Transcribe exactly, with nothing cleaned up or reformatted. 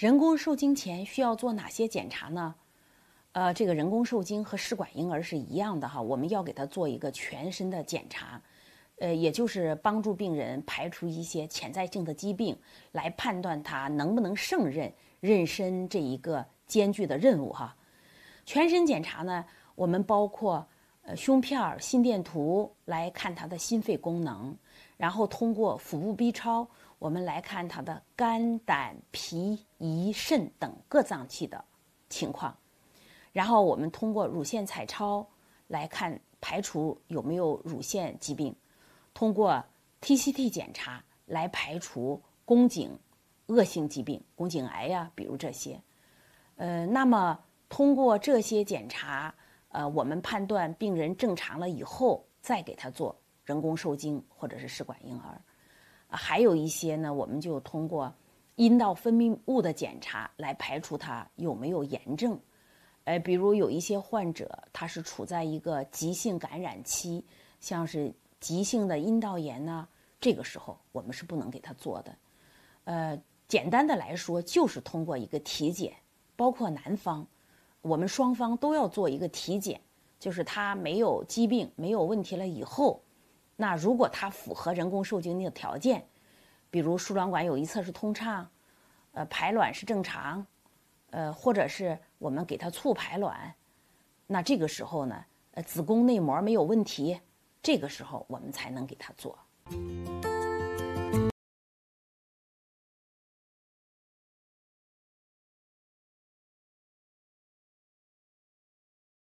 人工受精前需要做哪些检查呢？呃，这个人工受精和试管婴儿是一样的哈，我们要给他做一个全身的检查，呃，也就是帮助病人排除一些潜在性的疾病，来判断他能不能胜任妊娠这一个艰巨的任务哈。全身检查呢，我们包括呃胸片、心电图来看他的心肺功能，然后通过腹部 B 超，我们来看他的肝、胆、脾、胰、肾等各脏器的情况，然后我们通过乳腺彩超来看排除有没有乳腺疾病，通过 T C T 检查来排除宫颈恶性疾病，宫颈癌呀、啊，比如这些。呃，那么通过这些检查，呃，我们判断病人正常了以后，再给他做人工受精或者是试管婴儿。啊、还有一些呢，我们就通过阴道分泌物的检查来排除他有没有炎症。呃，比如有一些患者他是处在一个急性感染期，像是急性的阴道炎呢，这个时候我们是不能给他做的。呃，简单的来说，就是通过一个体检，包括男方，我们双方都要做一个体检，就是他没有疾病、没有问题了以后，那如果他符合人工受精的条件，比如输卵管有一侧是通畅，呃，排卵是正常，呃，或者是我们给他促排卵，那这个时候呢，呃，子宫内膜没有问题，这个时候我们才能给他做。